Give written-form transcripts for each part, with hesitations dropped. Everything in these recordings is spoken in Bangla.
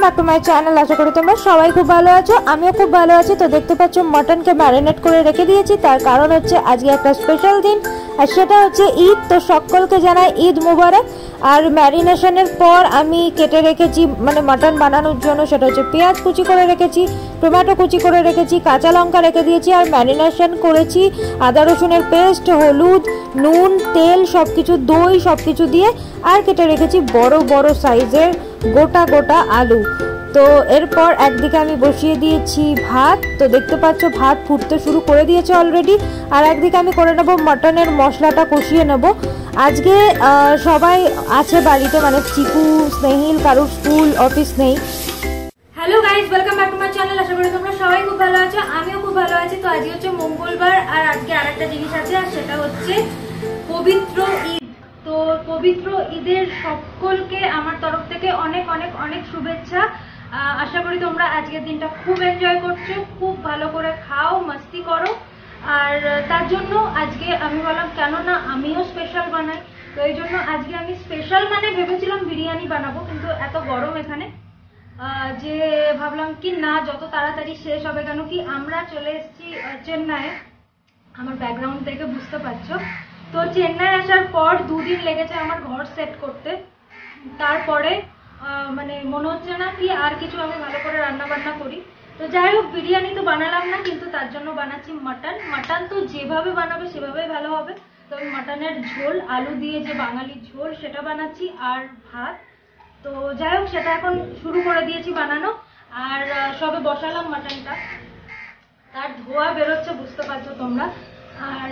Back to my channel. আশা করি তোমরা সবাই খুব ভালো আছো, আমিও খুব ভালো আছি। তো দেখতে পাচ্ছ মটনকে ম্যারিনেট করে রেখে দিয়েছি, তার কারণ হচ্ছে আজকে একটা স্পেশাল দিন, আর সেটা হচ্ছে ঈদ। তো সকলকে জানাই ঈদ মুবারক। আর ম্যারিনেশনের পর আমি কেটে রেখেছি মানে মটন বানানোর জন্য, সেটা হচ্ছে পেঁয়াজ কুচি করে রেখেছি, টমেটো কুচি করে রেখেছি, কাঁচা লঙ্কা রেখে দিয়েছি, আর ম্যারিনেশন করেছি আদা রসুনের পেস্ট, হলুদ, নুন, তেল সব কিছু, দই সব কিছু দিয়ে। আর কেটে রেখেছি বড় বড় সাইজের গোটা গোটা আলু। তো এরপর একদিকে আমি বসিয়ে দিয়েছি ভাত। তো দেখতে পাচ্ছ ভাত ফুটতে শুরু করে দিয়েছে অলরেডি। আর একদিকে আমি করে নেব মটনের মশলাটা কষিয়ে নেব। আজকে সবাই আছে বাড়িতে, মানে চিকু, স্নেহিল, কারুর স্কুল অফিস নেই। Hello guys, welcome back to my channel. আশা করি তোমরা সবাই খুব ভালো আছো, আমিও খুব ভালো আছি। তো আজকে হচ্ছে মঙ্গলবার, আর আজকে আরেকটা জিনিস আছে, আর সেটা হচ্ছে পবিত্র ঈদ। তো পবিত্র ঈদের সকলকে আমার তরফ থেকে অনেক অনেক অনেক শুভেচ্ছা। আশা করি তোমরা আজকের দিনটা খুব এনজয় করছো, খুব ভালো করে খাও, মাস্তি করো। আর তার জন্য আজকে আমি বললাম কেন না আমিও স্পেশাল বানাই। তো এই জন্য আজকে আমি স্পেশাল মানে ভেবেছিলাম বিরিয়ানি বানাবো, কিন্তু এত গরম এখানে যে ভাবলাম কি না, যত তাড়াতাড়ি শেষ হবে। কেন কি আমরা চলে এসেছি চেন্নাইয়ে, আমার ব্যাকগ্রাউন্ড থেকে বুঝতে পারছো। তো চেন্নাই আসার পর দুদিন লেগেছে আমার ঘর সেট করতে। তারপরে মানে মনে হচ্ছে না কি আর কিছু আমি ভালো করে রান্না বান্না করি। তো যাই হোক, বিরিয়ানি তো বানালাম না, কিন্তু তার জন্য বানাচ্ছি মাটন। মাটন তো যেভাবে বানাবে সেভাবেই ভালো হবে। তো আমি মাটনের ঝোল, আলু দিয়ে যে বাঙালির ঝোল, সেটা বানাচ্ছি, আর ভাত। তো যাই হোক, সেটা এখন শুরু করে দিয়েছি বানানো। আর সবে বসালাম মাটনটা, তার ধোয়া বেরোচ্ছে, বুঝতে পারছো তোমরা। আর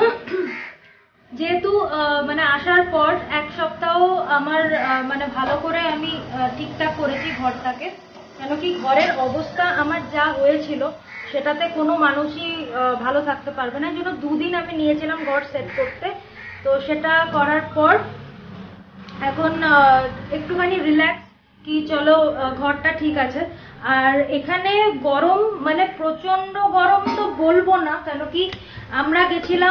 যেহেতু মানে আসার পর এক সপ্তাহ আমার মানে ভালো করে আমি ঠিকঠাক করেছি ঘরটাকে। কেন কি ঘরের অবস্থা আমার যা হয়েছিল সেটাতে কোনো মানুষই ভালো থাকতে পারবে না। এই জন্য দুদিন আমি নিয়েছিলাম ঘর সেট করতে। তো সেটা করার পর এখন একটুখানি রিল্যাক্স, কি চলো ঘরটা ঠিক আছে। আর এখানে গরম মানে প্রচন্ড গরম তো বলবো না, কেন কি আমরা গেছিলাম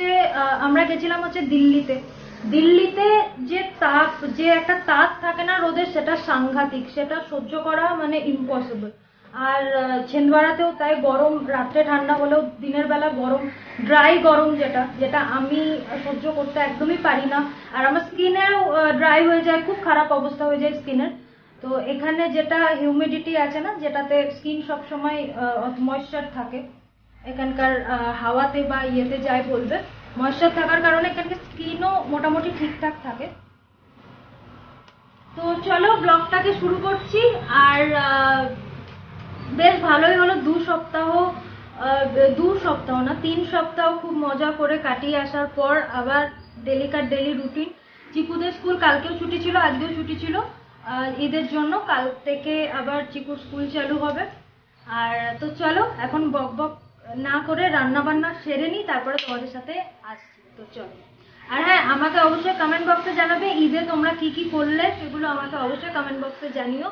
হচ্ছে দিল্লিতে। দিল্লিতে যে তাপ, যে একটা তাপ থাকে না রোদের, সেটা সাংঘাতিক, সেটা সহ্য করা মানে ইম্পসিবল। আর ছেন্দওয়াড়াতেও তাই গরম, রাত্রে ঠান্ডা হলেও দিনের বেলা গরম, ড্রাই গরম, যেটা আমি সহ্য করতে একদমই পারি না। আর আমার স্কিনেও ড্রাই হয়ে যায়, খুব খারাপ অবস্থা হয়ে যায় স্কিনের। তো এখানে যেটা হিউমিডিটি আছে না, যেটাতে স্কিন সবসময় ময়েশ্চার থাকে, এখানকার হাওয়াতে বা ইয়েতে যাই বলবে, ময়েশ্চার থাকার কারণে এখানকার স্কিনও মোটামুটি ঠিকঠাক থাকে। তো চলো ব্লগটাকে শুরু করছি। আর বেশ ভালোই হলো, 2 সপ্তাহ না 3 সপ্তাহ খুব মজা করে কাটিয়ে আসার পর আবার ডেলিকার ডেলি রুটিন। চিকুদের স্কুল কালকেও ছুটি ছিল, আজকেও ছুটি ছিল ঈদের জন্য। কাল থেকে আবার চিকুর স্কুল চালু হবে। আর তো চলো এখন বক বক না করে রান্না বান্না সেরে নিই, তারপরে তোমাদের সাথে আসছি। তো চলো। আর হ্যাঁ, আমাকে অবশ্যই কমেন্ট বক্সে জানাবে ঈদে তোমরা কি কি করলে, সেগুলো আমাকে অবশ্যই কমেন্ট বক্সে জানিও।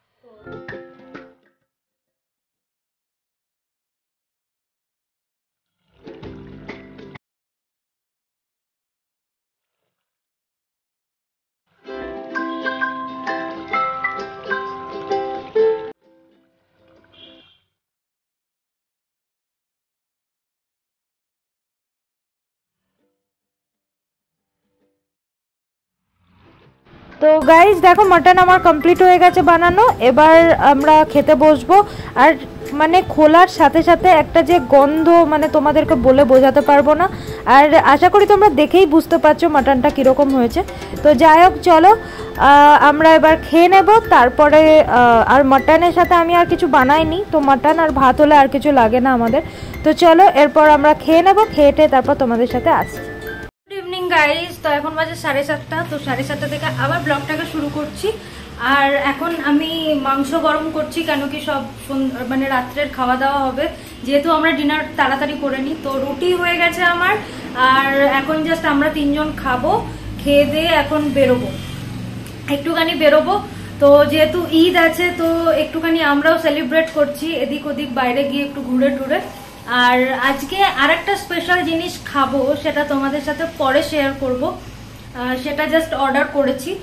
তো গাইজ দেখো, মাটন আমার কমপ্লিট হয়ে গেছে বানানো। এবার আমরা খেতে বসবো। আর মানে খোলার সাথে সাথে একটা যে গন্ধ, মানে তোমাদেরকে বলে বোঝাতে পারবো না। আর আশা করি তোমরা দেখেই বুঝতে পারছো মাটনটা কীরকম হয়েছে। তো যাই হোক, চলো আমরা এবার খেয়ে নেব। তারপরে আর মাটনের সাথে আমি আর কিছু বানাইনি, তো মাটন আর ভাত হলে আর কিছু লাগে না আমাদের। তো চলো এরপর আমরা খেয়ে নেব, খেয়ে তারপর তোমাদের সাথে আসছি। Good evening guys. তো এখন বাজে 7:30। তো 7:30 থেকে আবার ব্লগটাকে শুরু করছি। আর এখন আমি মাংস গরম করছি, কেন কি সব মানে রাত্রের খাওয়া দাওয়া হবে, যেহেতু আমরা ডিনার তাড়াতাড়ি করে নিই। তো রুটি হয়ে গেছে আমার, আর এখন জাস্ট আমরা 3 জন খাবো। খেয়ে দিয়ে এখন একটুখানি বেরোবো। তো যেহেতু ঈদ আছে, তো একটুখানি আমরাও সেলিব্রেট করছি, এদিক ওদিক বাইরে গিয়ে একটু ঘুরে টুরে। আর আজকে আরেকটা স্পেশাল জিনিস খাবো, সেটা তোমাদের সাথে পরে শেয়ার করব। সেটা জাস্ট অর্ডার করেছি।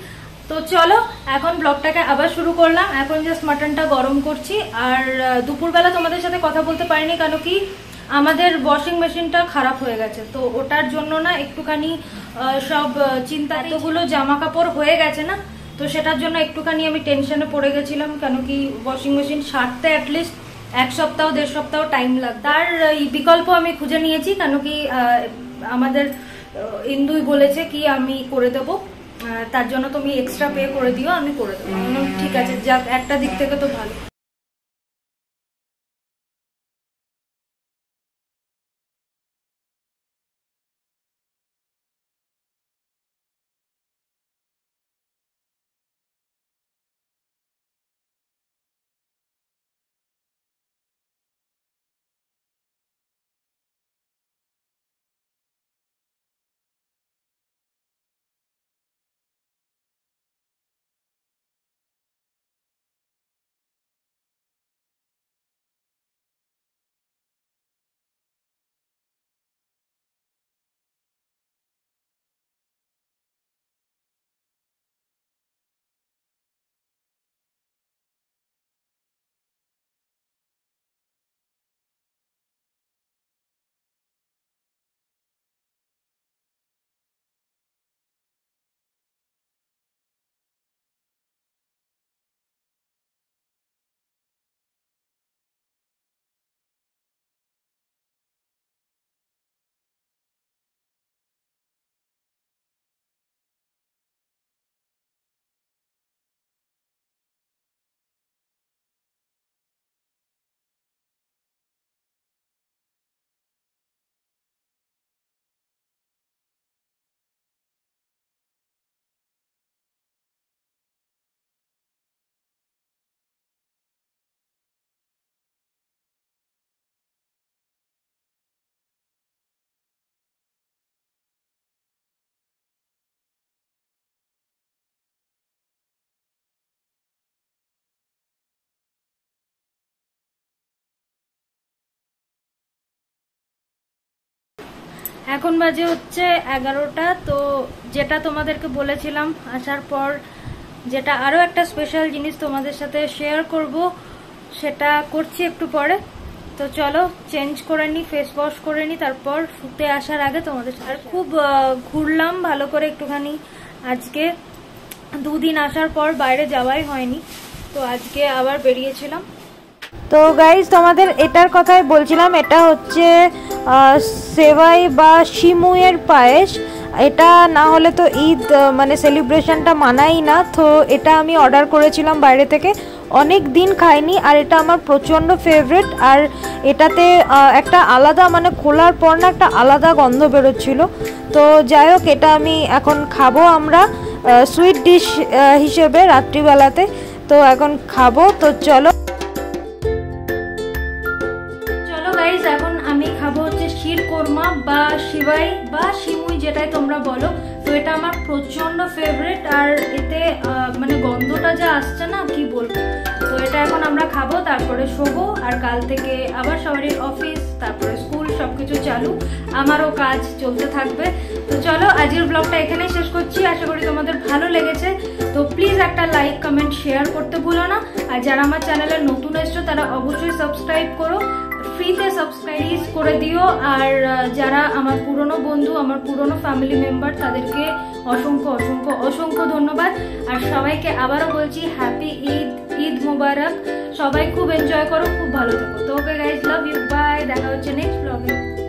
তো চলো এখন ব্লগটাকে আবার শুরু করলাম। এখন জাস্ট মাটনটা গরম করছি। আর দুপুরবেলা তোমাদের সাথে কথা বলতে পারিনি, কেন কি আমাদের ওয়াশিং মেশিনটা খারাপ হয়ে গেছে, তো ওটার জন্য না একটুখানি সব চিন্তা, এতগুলো জামা কাপড় হয়ে গেছে না, তো সেটার জন্য একটুখানি আমি টেনশনে পড়ে গেছিলাম, কেন কি ওয়াশিং মেশিন সারতে অ্যাটলিস্ট 1 সপ্তাহ 1.5 সপ্তাহ টাইম লাগে। তার বিকল্প আমি খুঁজে নিয়েছি, কেন কি আমাদের ইন্দুই বলেছে কি আমি করে দেবো, তার জন্য তুমি এক্সট্রা পে করে দিও, আমি করে দেবো। ঠিক আছে, যাক একটা দিক থেকে তো ভালো। এখন বাজে হচ্ছে 11টা। তো যেটা তোমাদেরকে বলেছিলাম আসার পর, যেটা আরো একটা স্পেশাল জিনিস তোমাদের সাথে শেয়ার করব, সেটা করছি একটু পরে। তো চলো চেঞ্জ করে নি, ফেস ওয়াশ করে নি, তারপর শুতে আসার আগে তোমাদের সাথে। আর খুব ঘুরলাম ভালো করে একটুখানি, আজকে 2 দিন আসার পর বাইরে যাওয়াই হয়নি, তো আজকে আবার বেরিয়েছিলাম। তো গাইজ তোমাদের এটার কথাই বলছিলাম, এটা হচ্ছে সেবাই বা শিমুয়ের পায়েস। এটা না হলে তো ঈদ মানে সেলিব্রেশনটা মানাই না, তো এটা আমি অর্ডার করেছিলাম বাইরে থেকে, অনেক দিন খাইনি, আর এটা আমার প্রচণ্ড ফেভারিট। আর এটাতে একটা আলাদা মানে খোলার পর না একটা আলাদা গন্ধ বেরোচ্ছিল। তো যাই হোক, এটা আমি এখন খাবো আমরা সুইট ডিশ হিসেবে রাত্রিবেলাতে, তো এখন খাবো। তো চলো গাইস, এখন আমি খাবো হচ্ছে শির কোরমা বা শিবাই বা শিমুই, যেটাই তোমরা বলো। তো এটা আমার প্রচন্ড ফেভারিট, আর এতে মানে গন্ধটা যা আসছে না কি বলবো। তো এটা এখন আমরা খাবো, তারপরে শোবো, আর কাল থেকে আবার সবারই অফিস, তারপরে স্কুল, সবকিছু চালু, আমারও কাজ চলতে থাকবে। তো চলো আজকের ব্লগটা এখানেই শেষ করছি, আশা করি তোমাদের ভালো লেগেছে। তো প্লিজ একটা লাইক কমেন্ট শেয়ার করতে ভুলো না, আর যারা আমার চ্যানেলে নতুন এসছো তারা অবশ্যই সাবস্ক্রাইব করো, ফ্রিতে সাবস্ক্রাইব করে দিও। আর যারা আমার পুরনো বন্ধু, আমার পুরনো ফ্যামিলি মেম্বার, তাদেরকে অসংখ্য অসংখ্য অসংখ্য ধন্যবাদ। আর সবাইকে আবারও বলছি হ্যাপি ঈদ, ঈদ মুবারক। সবাই খুব এনজয় করো, খুব ভালো থেকো। তো okay guys, love you, bye, দেখা হচ্ছে নেক্সট ব্লগে।